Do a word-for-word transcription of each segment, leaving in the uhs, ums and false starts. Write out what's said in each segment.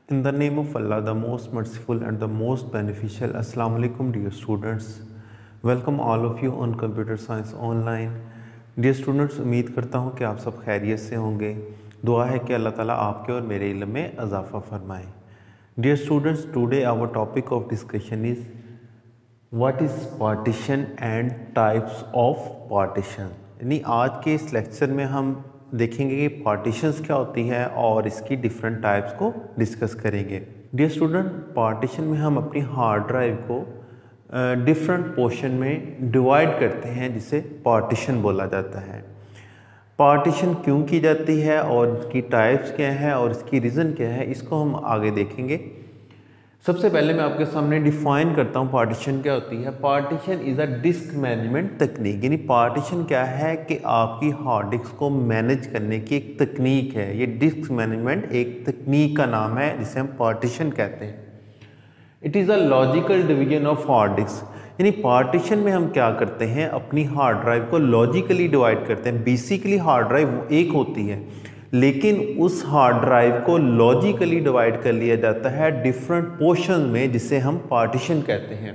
In the name of Allah, the most merciful and the most beneficial. Assalamu alaikum dear students. Welcome all of you on Computer Science Online. Dear students, उम्मीद करता हूँ कि आप सब खैरियत से होंगे। दुआ है कि अल्लाह ताला आपके और मेरे इल्म में इजाफ़ा फरमाए। Dear students, today our topic of discussion is what is partition and types of partition। यानी आज के इस लेक्चर में हम देखेंगे कि पार्टीशंस क्या होती है और इसकी डिफरेंट टाइप्स को डिस्कस करेंगे। डियर स्टूडेंट, पार्टीशन में हम अपनी हार्ड ड्राइव को डिफरेंट पोर्शन में डिवाइड करते हैं जिसे पार्टीशन बोला जाता है। पार्टीशन क्यों की जाती है और इसकी टाइप्स क्या है और इसकी रीज़न क्या है, इसको हम आगे देखेंगे। सबसे पहले मैं आपके सामने डिफाइन करता हूँ पार्टीशन क्या होती है। Partition is a disk management तकनीक। यानी पार्टीशन क्या है कि आपकी हार्ड डिस्क को मैनेज करने की एक तकनीक है। ये डिस्क मैनेजमेंट एक तकनीक का नाम है जिसे हम पार्टीशन कहते हैं। It is a logical division of hard disk. यानी पार्टीशन में हम क्या करते हैं, अपनी हार्ड ड्राइव को लॉजिकली डिवाइड करते हैं। बेसिकली हार्ड ड्राइव एक होती है, लेकिन उस हार्ड ड्राइव को लॉजिकली डिवाइड कर लिया जाता है डिफरेंट पोर्शन में, जिसे हम पार्टीशन कहते हैं।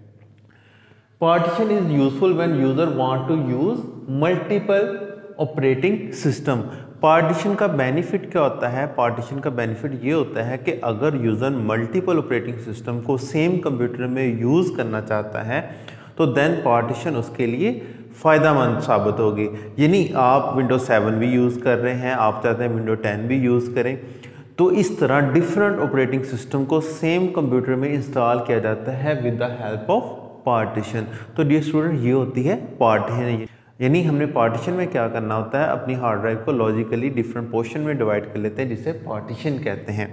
Partition is useful when user want to use multiple operating system. Partition का बेनिफिट क्या होता है? पार्टीशन का बेनिफिट ये होता है कि अगर यूजर मल्टीपल ऑपरेटिंग सिस्टम को सेम कंप्यूटर में यूज करना चाहता है तो देन पार्टीशन उसके लिए फ़ायदेमंद साबित होगी। यानी आप विंडो सेवन भी यूज़ कर रहे हैं, आप चाहते हैं विंडो टेन भी यूज़ करें, तो इस तरह डिफरेंट ऑपरेटिंग सिस्टम को सेम कंप्यूटर में इंस्टॉल किया जाता है with the help of partition. तो डियर स्टूडेंट, ये होती है पार्टीशन। यानी हमने पार्टीशन में क्या करना होता है, अपनी हार्ड ड्राइव को लॉजिकली डिफरेंट पोर्शन में डिवाइड कर लेते हैं, जिसे पार्टीशन कहते हैं।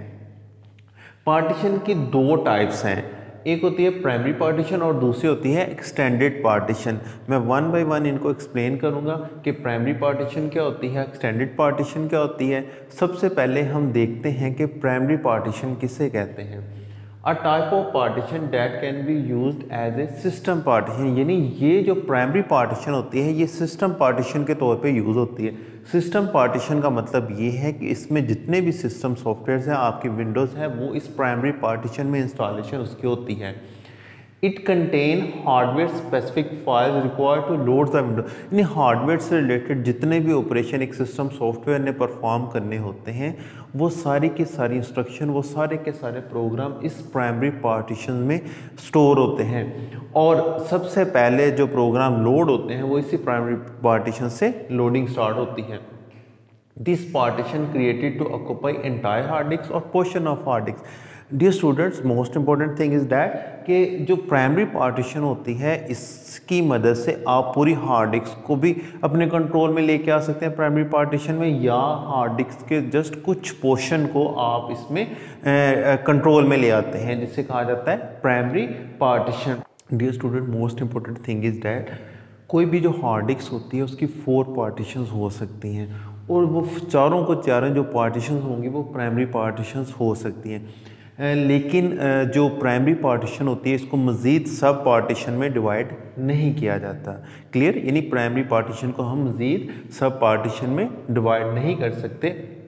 पार्टीशन की दो टाइप्स हैं, एक होती है प्राइमरी पार्टीशन और दूसरी होती है एक्सटेंडेड पार्टीशन। मैं वन बाय वन इनको एक्सप्लेन करूंगा कि प्राइमरी पार्टीशन क्या होती है, एक्सटेंडेड पार्टीशन क्या होती है। सबसे पहले हम देखते हैं कि प्राइमरी पार्टीशन किसे कहते हैं। A type of partition that can be used as a system partition. यानी ये जो प्राइमरी पार्टीशन होती है ये सिस्टम पार्टीशन के तौर पे यूज़ होती है। सिस्टम पार्टीशन का मतलब ये है कि इसमें जितने भी सिस्टम सॉफ्टवेयर हैं, आपकी विंडोज़ है, वो इस प्राइमरी पार्टीशन में इंस्टॉलेशन उसकी होती है। It contain hardware specific files required to load the window. यानी हार्डवेयर से रिलेटेड जितने भी ऑपरेशन एक सिस्टम सॉफ्टवेयर ने परफॉर्म करने होते हैं, वो सारी की सारी इंस्ट्रक्शन, वो सारे के सारे प्रोग्राम इस प्राइमरी पार्टीशन में स्टोर होते हैं। और सबसे पहले जो प्रोग्राम लोड होते हैं वो इसी प्राइमरी पार्टीशन से लोडिंग स्टार्ट होती है। This partition created to occupy entire hard disk और portion of hard disk. Dear students, most important thing is that कि जो प्राइमरी पार्टीशन होती है इसकी मदद से आप पूरी हार्ड डिस्क को भी अपने कंट्रोल में लेके आ सकते हैं प्राइमरी पार्टीशन में, या हार्ड डिस्क के जस्ट कुछ पोर्शन को आप इसमें कंट्रोल में ले आते हैं, जिसे कहा जाता है primary partition. Dear student, most important thing is that कोई भी जो हार्ड डिस्क होती है उसकी फोर पार्टीशंस हो सकती हैं, और वो चारों को चारों जो पार्टीशंस होंगी वो प्राइमरी पार्टीशंस हो सकती हैं। लेकिन जो प्राइमरी पार्टीशन होती है इसको मज़ीद सब पार्टीशन में डिवाइड नहीं किया जाता। क्लियर? यानी प्राइमरी पार्टीशन को हम मज़ीद सब पार्टीशन में डिवाइड नहीं कर सकते।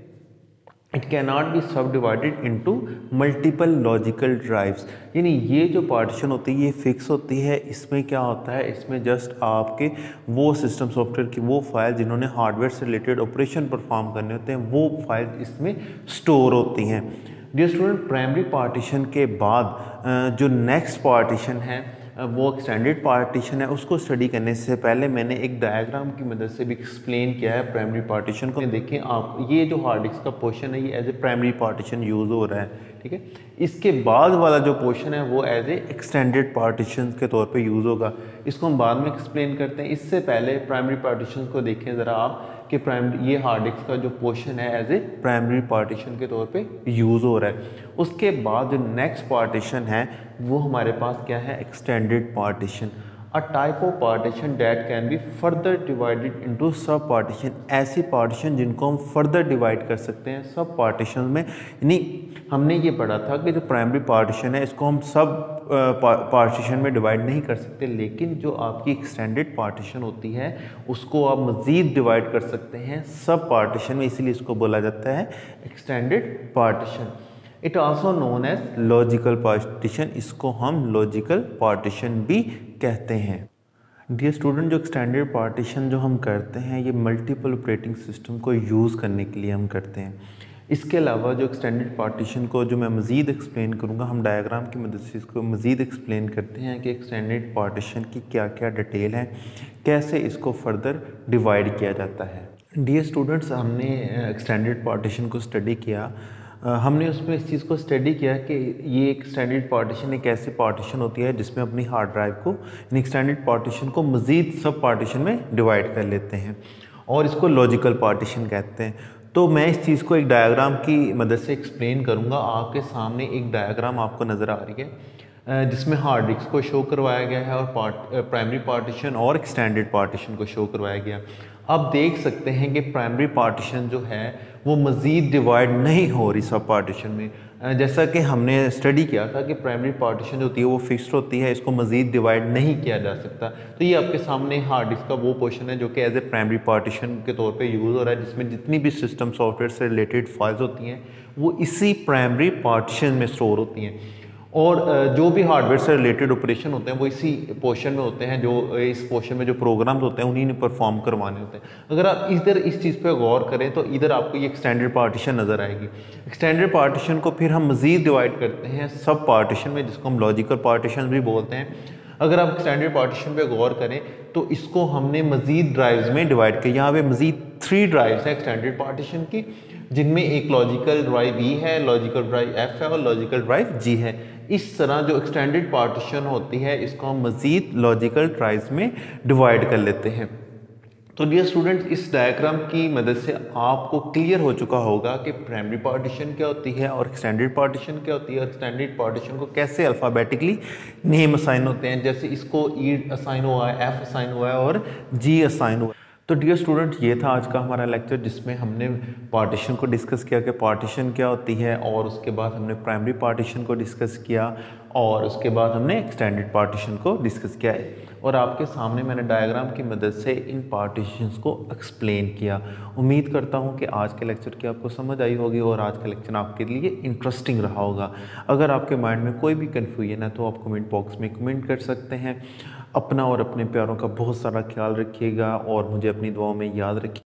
It can not be sub divided into multiple logical drives. यानी ये जो पार्टीशन होती है ये फिक्स होती है। इसमें क्या होता है, इसमें जस्ट आपके वो सिस्टम सॉफ्टवेयर की वो फाइल जिन्होंने हार्डवेयर से रिलेटेड ऑपरेशन परफॉर्म करने होते हैं वो फाइल इसमें स्टोर होती हैं। डियर स्टूडेंट, प्राइमरी पार्टीशन के बाद जो नेक्स्ट पार्टीशन है वो एक्सटेंडेड पार्टीशन है। उसको स्टडी करने से पहले मैंने एक डायग्राम की मदद से भी एक्सप्लेन किया है प्राइमरी पार्टीशन को। देखें आप, ये जो हार्ड डिस्क का पोर्शन है ये as a primary partition use हो रहा है, ठीक है। इसके बाद वाला जो पोर्शन है वो एज ए एक्सटेंडेड पार्टीशन के तौर पे यूज़ होगा। इसको हम बाद में एक्सप्लेन करते हैं। इससे पहले प्राइमरी पार्टीशन को देखें ज़रा आप कि प्राइमरी ये हार्ड डिस्क का जो पोर्शन है एज ए प्राइमरी पार्टीशन के तौर पे यूज़ हो रहा है। उसके बाद जो नेक्स्ट पार्टीशन है वो हमारे पास क्या है, extended partition. A type of partition that can be further divided into sub partition. ऐसी पार्टीशन जिनको हम फर्दर डिवाइड कर सकते हैं सब पार्टीशन में। यानी हमने ये पढ़ा था कि जो प्राइमरी पार्टीशन है इसको हम सब पार्टीशन में डिवाइड नहीं कर सकते, लेकिन जो आपकी एक्सटेंडेड पार्टीशन होती है उसको आप मज़ीद डिवाइड कर सकते हैं सब पार्टीशन में, इसीलिए इसको बोला जाता है extended partition. It also known as logical partition, इसको हम लॉजिकल पार्टीशन भी कहते हैं। डियर स्टूडेंट, जो एक्सटेंडेड पार्टीशन जो हम करते हैं ये मल्टीपल ऑपरेटिंग सिस्टम को यूज़ करने के लिए हम करते हैं। इसके अलावा जो एक्सटेंडेड पार्टीशन को जो मैं मज़ीद एक्सप्लेन करूँगा, हम डायग्राम की मदद से इसको मज़ीद एक्सप्लेन करते हैं कि एक्सटेंडेड पार्टीशन की क्या क्या डिटेल है, कैसे इसको फर्दर डिवाइड किया जाता है। डियर स्टूडेंट्स, हमने एक्सटेंडेड पार्टीशन को स्टडी किया, हमने उसमें इस चीज़ को स्टडी किया कि ये एक एक्सटेंडेड पार्टीशन एक ऐसी पार्टीशन होती है जिसमें अपनी हार्ड ड्राइव को, इन एक्सटेंडेड पार्टीशन को मज़ीद सब पार्टीशन में डिवाइड कर लेते हैं और इसको लॉजिकल पार्टीशन कहते हैं। तो मैं इस चीज़ को एक डायग्राम की मदद से एक्सप्लेन करूँगा। आपके सामने एक डायग्राम आपको नज़र आ रही है जिसमें हार्ड डिस्क को शो करवाया गया है और पार्ट प्राइमरी पार्टीशन और एक्सटेंडेड पार्टीशन को शो करवाया गया। आप देख सकते हैं कि प्राइमरी पार्टीशन जो है वो मज़ीद डिवाइड नहीं हो रही सब पार्टीशन में। जैसा कि हमने स्टडी किया था कि प्राइमरी पार्टीशन जो होती है वो फिक्स्ड होती है, इसको मज़ीद डिवाइड नहीं किया जा सकता। तो ये आपके सामने हार्ड डिस्क का वो पोर्शन है जो कि एज ए प्राइमरी पार्टीशन के तौर पे यूज़ हो रहा है, जिसमें जितनी भी सिस्टम सॉफ्टवेयर से रिलेटेड फाइल्स होती हैं वो इसी प्राइमरी पार्टीशन में स्टोर होती हैं और जो भी हार्डवेयर से रिलेटेड ऑपरेशन होते हैं वो इसी पोर्शन में होते हैं। जो इस पोर्शन में जो प्रोग्राम्स होते हैं उन्हीं ने परफॉर्म करवाने होते हैं। अगर आप इधर इस चीज़ पे गौर करें तो इधर आपको ये एक्सटेंडेड पार्टीशन नज़र आएगी। एक्सटेंडेड पार्टीशन को फिर हम मज़ीद डिवाइड करते हैं सब पार्टीशन में, जिसको हम लॉजिकल पार्टीशन भी बोलते हैं। अगर आप एक्सटेंडेड पार्टीशन पे गौर करें तो इसको हमने मज़ीद ड्राइव्स में डिवाइड किया। यहाँ पे मज़ीद थ्री ड्राइव्स हैं एक्सटेंडेड पार्टीशन की, जिनमें एक लॉजिकल ड्राइव ई है, लॉजिकल ड्राइव एफ है और लॉजिकल ड्राइव जी है। इस तरह जो एक्सटेंडेड पार्टीशन होती है इसको हम मज़ीद लॉजिकल ड्राइव्स में डिवाइड कर लेते हैं। तो डियर स्टूडेंट्स, इस डायग्राम की मदद से आपको क्लियर हो चुका होगा कि प्राइमरी पार्टीशन क्या होती है और एक्सटेंडेड पार्टीशन क्या होती है और एक्सटेंडेड पार्टीशन को कैसे अल्फ़ाबेटिकली नेम असाइन होते हैं। जैसे इसको ई असाइन हुआ है, एफ असाइन हुआ है और जी असाइन हुआ है। तो डियर स्टूडेंट, ये था आज का हमारा लेक्चर जिसमें हमने पार्टीशन को डिस्कस किया कि पार्टीशन क्या होती है, और उसके बाद हमने प्राइमरी पार्टीशन को डिस्कस किया और उसके बाद हमने एक्सटेंडेड पार्टीशन को डिस्कस किया है और आपके सामने मैंने डायग्राम की मदद से इन पार्टीशंस को एक्सप्लेन किया। उम्मीद करता हूँ कि आज के लेक्चर की आपको समझ आई होगी और आज का लेक्चर आपके लिए इंटरेस्टिंग रहा होगा। अगर आपके माइंड में कोई भी कन्फ्यूजन है तो आप कमेंट बॉक्स में कमेंट कर सकते हैं। अपना और अपने प्यारों का बहुत सारा ख्याल रखिएगा और मुझे अपनी दुआओं में याद रखिए।